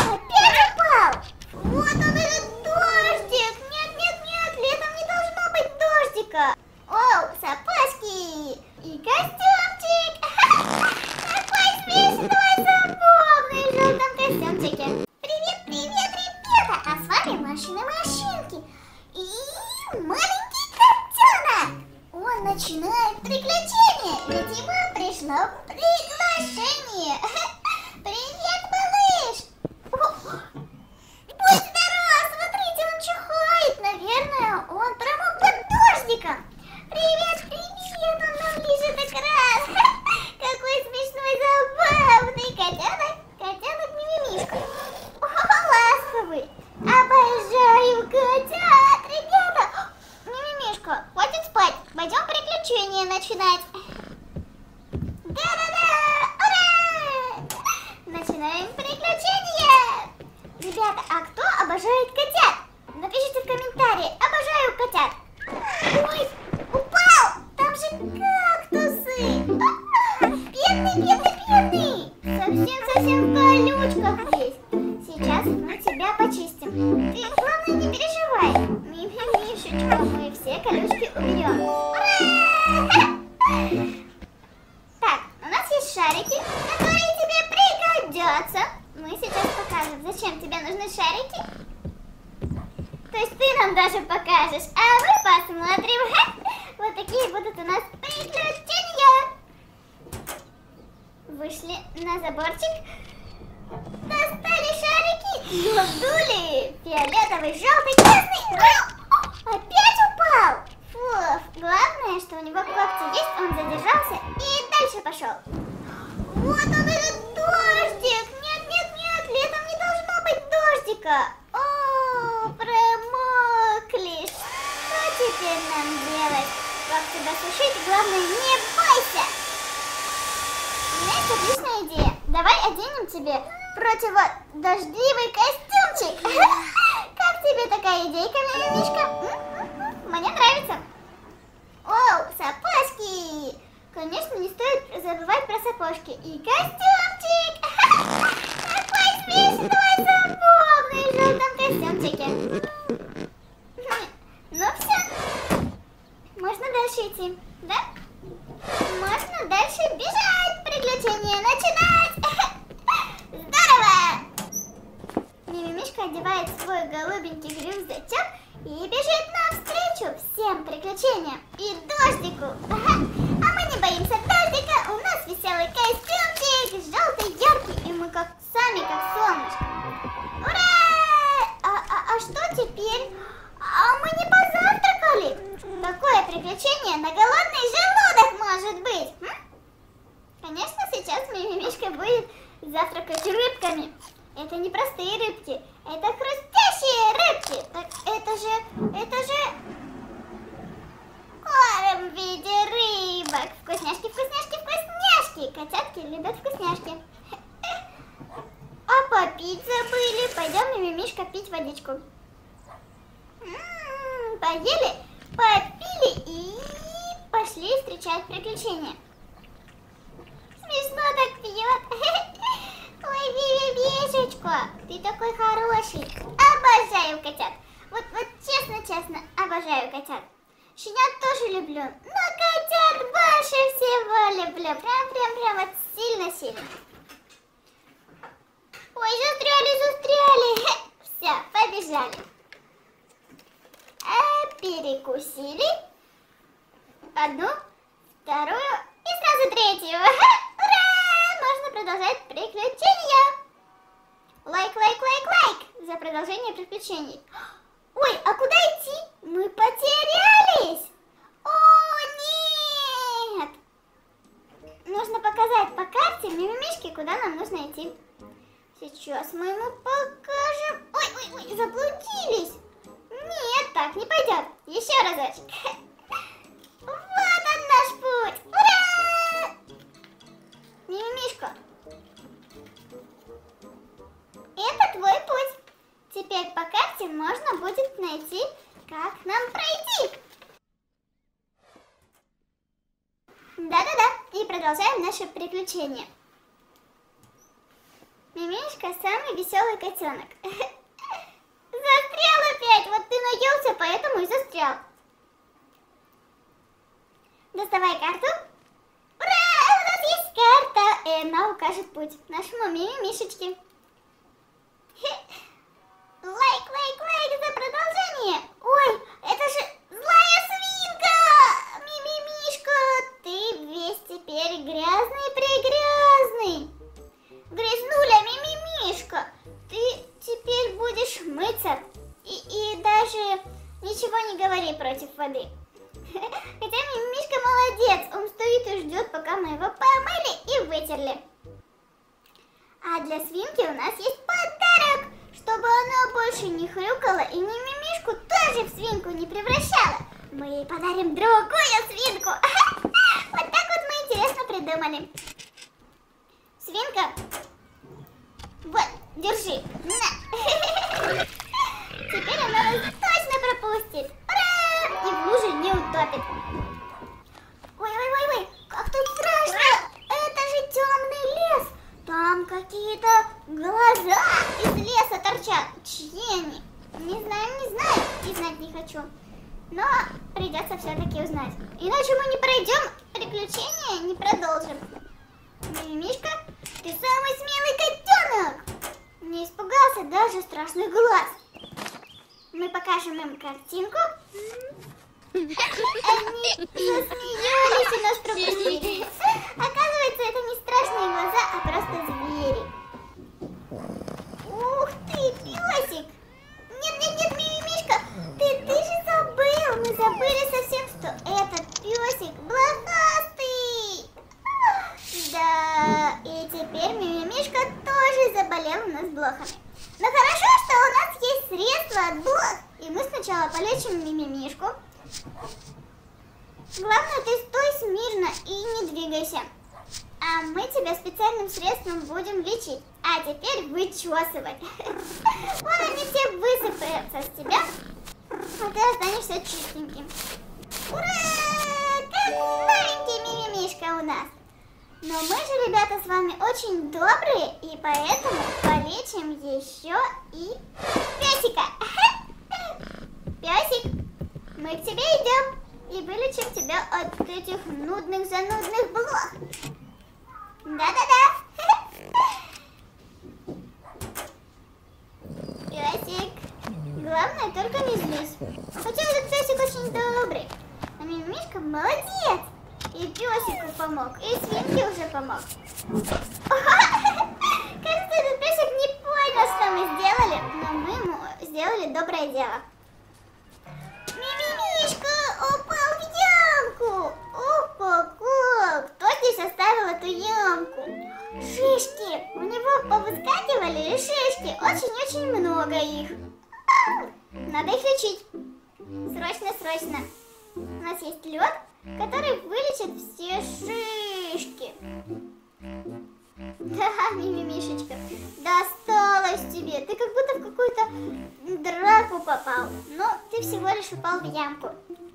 Опять упал! Вот он этот дождик! Нет, нет, нет, летом не должно быть дождика! Оу, сапожки! И костюмчик! Какой смешной, забавный в желтом костюмчике! Привет, привет, ребята! А с вами машины-машинки! И маленький котенок! Он начинает приключения, ведь ему пришло приглашение! Привет, малыш! Будь здоров, смотрите, он чихает. Наверное, он промок под дождиком. Привет, привет, он нам ближе так раз. Какой смешной, забавный котенок. Котенок Мимимишка. О, ласковый. Обожаю котят. Ребята, Мимимишка, хватит спать. Пойдем приключения начинать. Да-да-да, ура! Начинаем приключения. Ребята, а кто обожает котят? Напишите в комментарии. Обожаю котят. Ой, упал! Там же кактусы. Бедный, бедный, бедный. Совсем-совсем в колючках весь. Сейчас мы тебя почистим. Ты, главное, не переживай. Мимимишечка, мы все колючки уберем. Ура! Так, у нас есть шарики, которые тебе пригодятся. Мы сейчас покажем, зачем тебе нужны шарики. То есть ты нам даже покажешь, а мы посмотрим. Вот такие будут у нас приключения. Вышли на заборчик. Достали шарики. Надули. Фиолетовый, желтый, красный. Опять упал. Фу. Главное, что у него когти есть, он задержался и дальше пошел. Вот он этот дождик. Нет, нет, нет, летом не должно быть дождика. О, промокли. Что теперь нам делать? Как тебя сушить? Главное, не бойся. У меня есть отличная идея. Давай оденем тебе противодождливый костюмчик. Как тебе такая идейка, Мимимишка? Мне нравится. Оу, сапожки. Конечно, не стоит забывать про сапожки. И костюмчик. Какой смешной, забавный в желтом костюмчике. Ну все. Можно дальше идти, да? Можно дальше бежать. Приключения начинать. Здорово. Мимимишка одевает свой голубенький рюкзачок и бежит навстречу всем приключениям и дождику. А мы не боимся дождика. У нас веселый костюмчик, желтый, яркий, и мы как сами, как солнышко. Ура! А что теперь? А мы не позавтракали? Какое приключение на голодный желудок может быть? Конечно, сейчас Мимимишка будет завтракать рыбками. Это не простые рыбки, это хрустящие рыбки. Так это же корм в виде рыбок. Вкусняшки, вкусняшки, вкусняшки. Котятки любят вкусняшки. А попить забыли. Пойдем, Мимимишка, пить водичку. Поели, попили и пошли встречать приключения. Смешно так пьет. Ой, Мимимишечка, ты такой хороший. Обожаю котят. Вот честно, обожаю котят. Щенят тоже люблю, но котят больше всего люблю. Прям вот сильно-сильно. Ой, застряли. Все, побежали. Перекусили. Одну, вторую и сразу третью. Ура! Можно продолжать приключения. Лайк за продолжение приключений. Ой, а куда идти? Мы потерялись. О, нет. Нужно показать по карте Мимимишке, куда нам нужно идти. Сейчас мы ему покажем. Ой, заблудились. Нет, так не пойдет. Еще разочек. Вот он наш путь. Ура! Мимимишка, это твой путь. Теперь по карте можно будет найти, как нам пройти. Да-да-да. И продолжаем наше приключение. Мимишка самый веселый котенок. Застрял опять! Вот ты наелся, поэтому и застрял. Доставай карту. Ура! У нас есть карта! И она укажет путь нашему мимимишечке. Лайк, лайк, лайк за продолжение. Ой, это же злая свинка! Мимимишка, ты весь теперь грязный-прегрязный. Грязнуля, Мимимишка, ты теперь будешь мыться и даже ничего не говори против воды. Хотя Мимимишка молодец, он стоит и ждет, пока мы его помыли и вытерли. А для свинки у нас есть подарок, чтобы она больше не хрюкала и Мимимишку тоже в свинку не превращала. Мы ей подарим другую свинку. Вот так вот мы интересно придумали. Свинка, вот, держи, на. Теперь она нас точно пропустит. Ура! И в луже не утопит. Ой, как тут страшно! Это же темный лес. Там какие-то глаза из леса торчат. Чьи они? Не знаю, и знать не хочу. Но придется все-таки узнать. Иначе мы не пройдем, приключения не продолжим. Мимимишка, ты самый смелый котенок! Не испугался даже страшных глаз. Мы покажем им картинку. Они засмеялись и нас пропустили. Оказывается, это не страшные глаза, а просто звери. Ух ты, песик! Нет, Мимимишка, ты же забыл. Мы забыли совсем, что этот песик блохастый. Да, и теперь Мимимишка тоже заболел у нас блохами. Но хорошо, что у нас есть средства от блох. И мы сначала полечим Мимимишку. Главное, ты стой смирно и не двигайся. А мы тебя специальным средством будем лечить. А теперь вычесывать. Вон они все высыпаются с тебя. А ты останешься чистеньким. Ура! Как новенький Мимимишка у нас. Но мы же, ребята, с вами очень добрые, и поэтому полечим еще и песика. Песик, мы к тебе идем и вылечим тебя от этих занудных блох. Да-да-да. Песик, главное, только не злись. Хотя этот песик очень добрый. А Мимимишка молодец. И песику помог, и свинке уже помог. Кажется, этот песик не понял, что мы сделали, но мы ему сделали доброе дело. Мимимишка упал в ямку. Опа, кто здесь оставил эту ямку? Шишки. У него повыскакивали шишки. Очень-очень много их. Надо их лечить. Срочно. У нас есть лед, который вылечит все шишки. Да, Мимимишечка, досталось тебе. Ты как будто в какую-то драку попал. Но ты всего лишь упал в ямку.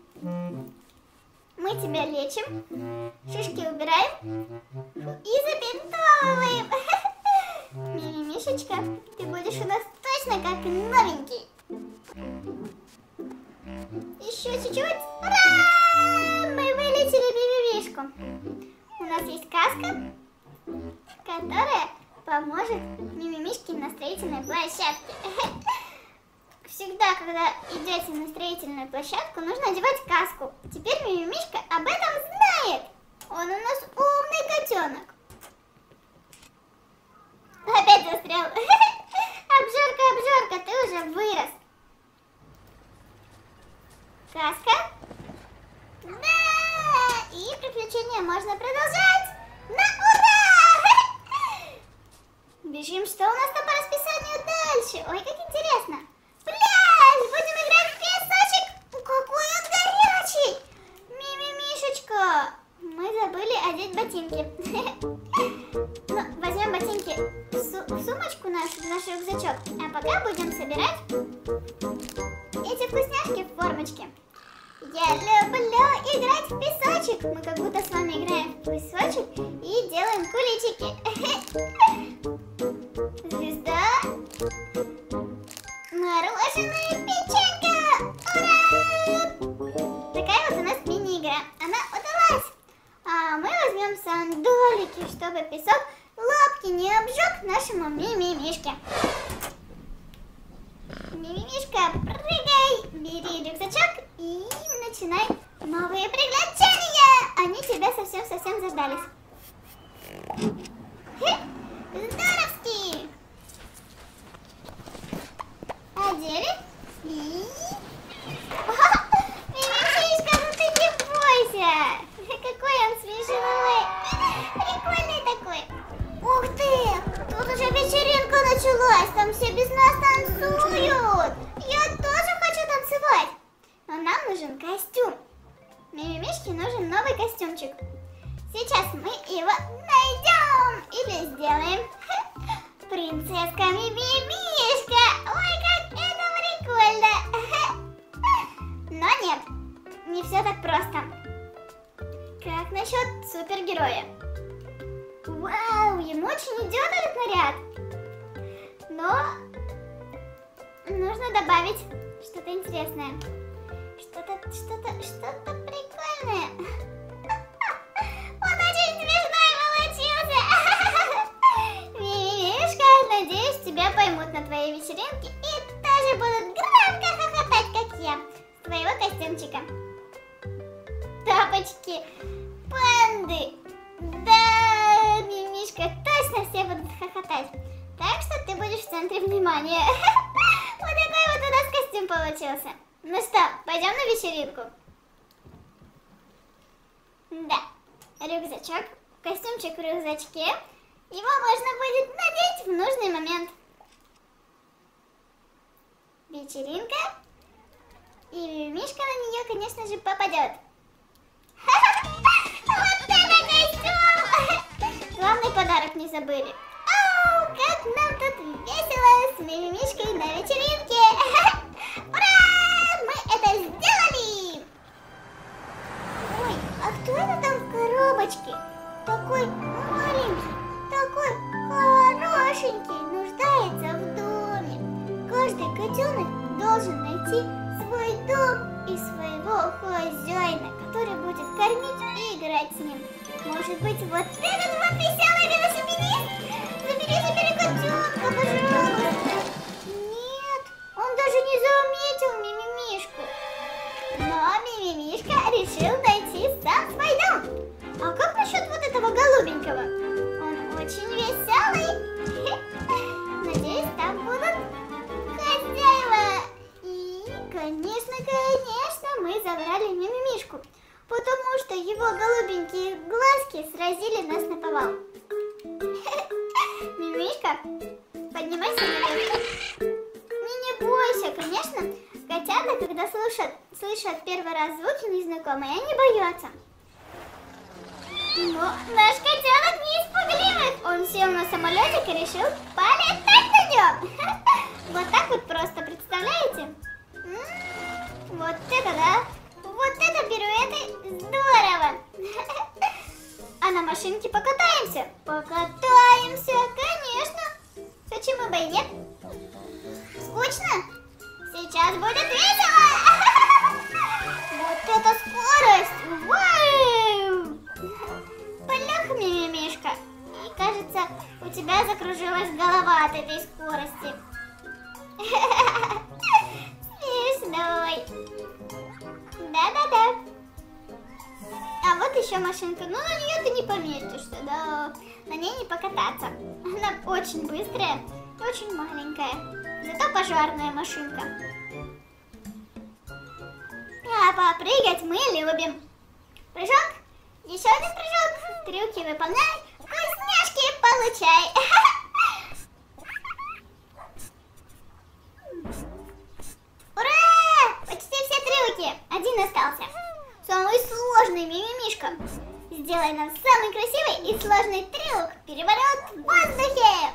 Мы тебя лечим, шишки убираем и забинтовываем. Мимимишечка, ты будешь у нас точно как новенький. Еще чуть-чуть. Ура! Мы вылечили Мимимишку. У нас есть каска, которая поможет Мимимишке на строительной площадке. Всегда, когда идете на строительную площадку, нужно одевать каску. Теперь Мимимишка об этом знает. Он у нас умный котенок. Опять застрял. Обжорка, ты уже вырос. Каска. Да! И приключения можно продолжать. На ура! Бежим, что у нас там по расписанию дальше? Ой, как интересно. Пляж! Будем играть в песочек. Какой он горячий! Мимимишечка, мы забыли одеть ботинки. Ну, возьмем ботинки в сумочку нашу, в наш рюкзачок. А пока будем собирать эти вкусняшки в формочке. Я люблю играть в песочек. Мы как будто с вами играем в песочек и делаем куличики. Звезда. Мороженое, печенька. Ура! Такая вот у нас мини-игра. Она удалась. А мы возьмем сандалики, чтобы песок лапки не обжег нашему Мимимишке. Мимимишка, прыгай, бери рюкзачок и начинай новые приключения. Они тебя совсем-совсем заждались. Здоровски! Одели и... Мимимишка, ну ты не бойся! Какой он смешной! Прикольный такой! Ух ты! Тут уже вечеринка началась! Там все без нас танцуют! Я тоже хочу танцевать! Но нам нужен костюм! Мимимишке нужен новый костюмчик. Сейчас мы его найдем или сделаем. Принцесска Мимимишка! Ой, как это прикольно! Но нет, не все так просто. Как насчет супергероя? Вау, ему очень идет этот наряд. Но нужно добавить что-то интересное. Что-то прикольное. Он очень смешной получился. Мимимишка, надеюсь, тебя поймут на твоей вечеринке и тоже будут громко хохотать, как я, с твоего костюмчика. Тапочки, панды. Да, Мимишка, точно все будут хохотать. Так что ты будешь в центре внимания. Вот такой вот у нас костюм получился. Ну что, пойдем на вечеринку? Да, рюкзачок, костюмчик в рюкзачке. Его можно будет надеть в нужный момент. Вечеринка. И Мимишка на нее, конечно же, попадет. Вот это костюм! Главный подарок не забыли. Ау, как нам тут весело с Мимимишкой на вечеринке! Ура! Мы это сделали! Ой, а кто это там в коробочке? Такой маленький, такой хорошенький, нуждается в доме. Каждый котенок должен найти свой дом и своего хозяина, который будет кормить и играть с ним. Может быть, вот этот вот веселый велосипедист? Забери котенка, пожалуйста. Нет, он даже не заметил Мимимишку. Но Мимимишка решил найти сам свой дом. А как насчет вот этого голубенького? Он очень веселый. Надеюсь, там будут хозяева. И, конечно, мы забрали Мимимишку, потому что его голубенькие глазки сразили нас наповал. Мимимишка, поднимайся наверх. Не бойся, конечно, котята, когда слышат первый раз звуки незнакомые, они боятся. Но наш котенок не испугливый. Он сел на самолетик и решил полетать на нем. Вот так вот просто, представляете? Вот это да! Вот это пируэты здорово! А на машинке покатаемся? Покатаемся, конечно! Почему бы и нет? Скучно? Сейчас будет весело! Вот это скорость! Вау! Полёг, Мимимишка. И кажется, у тебя закружилась голова от этой скорости. Смешной. Да-да-да. А вот еще машинка. Ну, на нее ты не поместишь, да. На ней не покататься. Она очень быстрая и очень маленькая. Зато пожарная машинка. А попрыгать мы любим. Прыжок. Еще один прыжок. Трюки выполняй. Вкусняшки получай. Ура! Почти все трюки. Один остался. Самый сложный, Мимимишка. Сделай нам самый красивый и сложный трюк. Переворот в воздухе.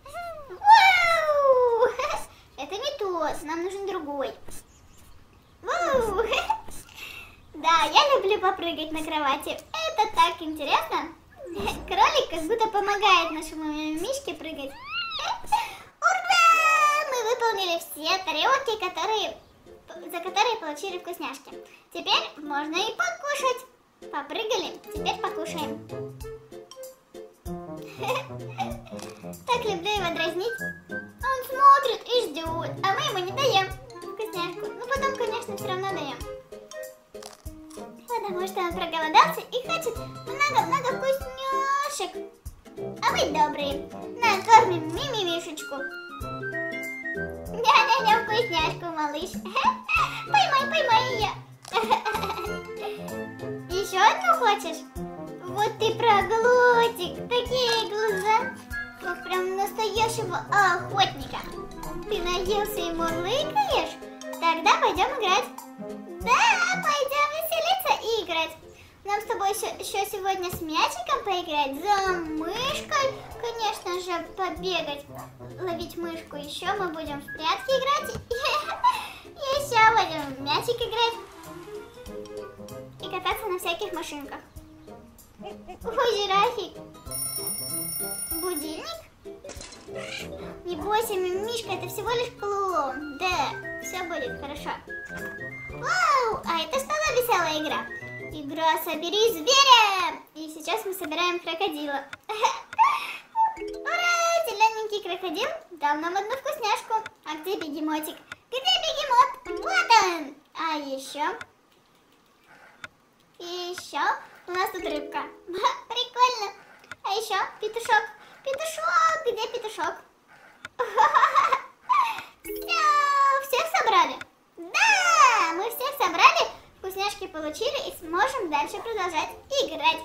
Вау! Это не тот, нам нужен другой. Вау! Да, я люблю попрыгать на кровати. Это так интересно. Кролик как будто помогает нашему Мимимишке прыгать. все тарелки, за которые получили вкусняшки. Теперь можно и покушать. Попрыгали, теперь покушаем. Так люблю его дразнить. Он смотрит и ждет, а мы ему не даем вкусняшку. Ну потом, конечно, все равно даем. Потому что он проголодался и хочет много-много вкусняшек. А вы добрые. Накормим мимимишечку. Ня-ня-ня, вкусняшку, малыш. Поймай ее. Еще одну хочешь? Вот ты проглотик. Такие глаза, как прям настоящего охотника. Ты наелся и мурлыкаешь? Тогда пойдем играть. Да, пойдем веселиться и играть. Нам с тобой еще сегодня с мячиком поиграть, за мышкой, конечно же, побегать, ловить мышку. Еще мы будем в прятки играть, еще будем в мячик играть и кататься на всяких машинках. Ой, жирафик. Будильник? Не бойся, мимишка, это всего лишь клоун. Да, все будет хорошо. Вау, а это что за веселая игра? Игра «Собери зверя». И сейчас мы собираем крокодила. Ура, зелененький крокодил дал нам одну вкусняшку. А где бегемотик? Где бегемот? Вот он. А еще у нас тут рыбка. Прикольно. А еще петушок. Петушок, где петушок? Все, всех собрали? Да, мы всех собрали, вкусняшки получили и сможем дальше продолжать играть.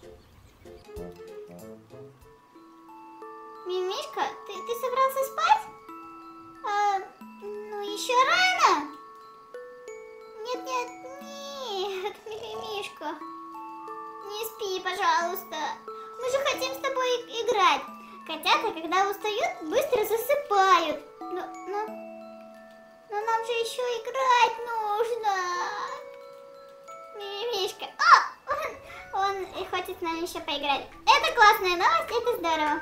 Мимишка, ты собрался спать? Ну еще рано. Нет, Мимишка, не спи, пожалуйста. Мы же хотим с тобой играть. Котята, когда устают, быстро засыпают. Но нам же еще играть нужно. Мимишка. Он и хочет с нами еще поиграть. Это классная новость, это здорово.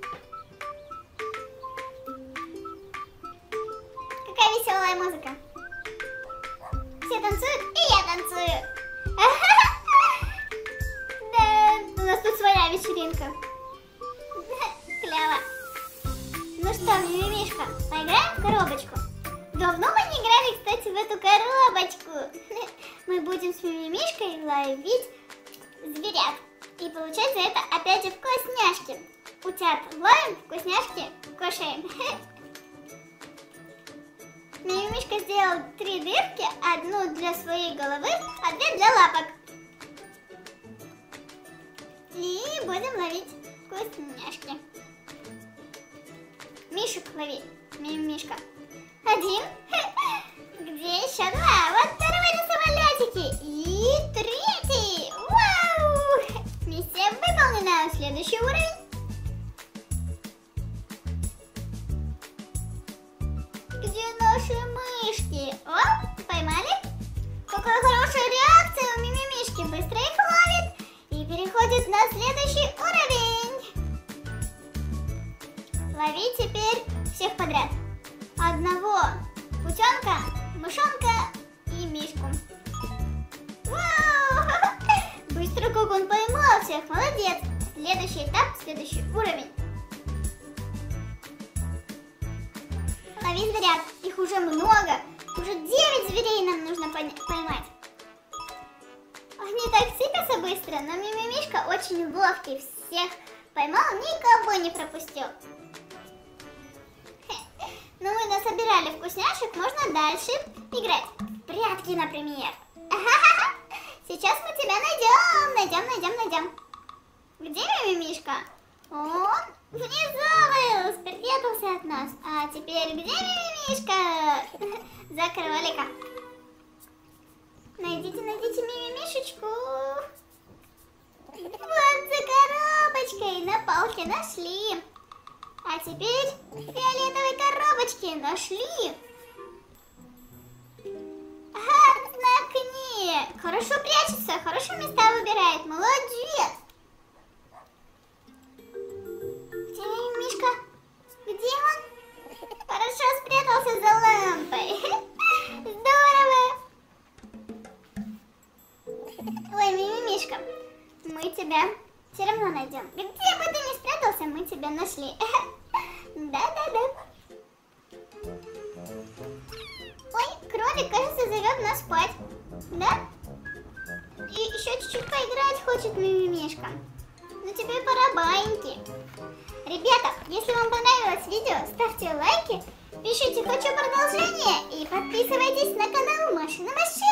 Какая веселая музыка. Все танцуют, и я танцую. Да, у нас тут своя вечеринка. Клево. Ну что, Мимишка, поиграем в коробочку? Давно мы не играли, кстати, в эту коробочку. Мы будем с Мимишкой ловить зверят и получать за это опять же вкусняшки. Утят ловим, вкусняшки кушаем. Мимишка сделал 3 дырки, одну для своей головы, а 2 для лапок. И будем ловить вкусняшки. Мишек лови, Мимишка. 1. Где еще 2? Вот 2 на самолетике. И 3. Вау! Миссия выполнена. Следующий уровень. Где наши мышки? О, поймали? Какая хорошая реакция у Мимишки. Быстро их ловит и переходит на следующий уровень. Лови теперь всех подряд. Одного утенка, мышонка и мишку. Вау! Быстро как он поймал всех, молодец. Следующий этап, следующий уровень. Лови зверят, их уже много. Уже 9 зверей нам нужно поймать. Они так сыпятся быстро, но Мимишка очень ловкий. Всех поймал, никого не пропустил. Ну, мы насобирали вкусняшек, можно дальше играть. В прятки, например. Сейчас мы тебя найдем. Где Мимишка? Он внизу спрятался от нас. А теперь где Мимишка? За кролика. Найдите Мимишечку. Вот за коробочкой на полке нашли. А теперь фиолетовой коробочки нашли. Ага, на окне. Хорошо прячется, хорошо места выбирает. Молодец. Где Мишка? Где он? Хорошо спрятался за Все равно найдем. Где бы ты ни спрятался, мы тебя нашли. Да-да-да. Ой, кролик, кажется, зовет нас спать. Да? И еще чуть-чуть поиграть хочет мимимишка. Ну тебе пора баиньки. Ребята, если вам понравилось видео, ставьте лайки, пишите «хочу продолжение» и подписывайтесь на канал Машины Машины.